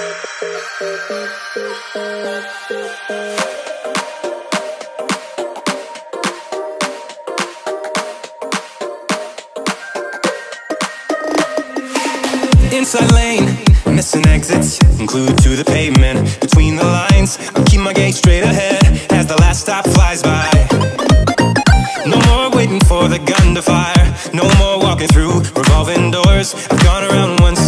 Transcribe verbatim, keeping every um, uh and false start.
Inside lane, missing exits, glued to the pavement. Between the lines, I keep my gaze straight ahead as the last stop flies by. No more waiting for the gun to fire, no more walking through revolving doors. I've gone around once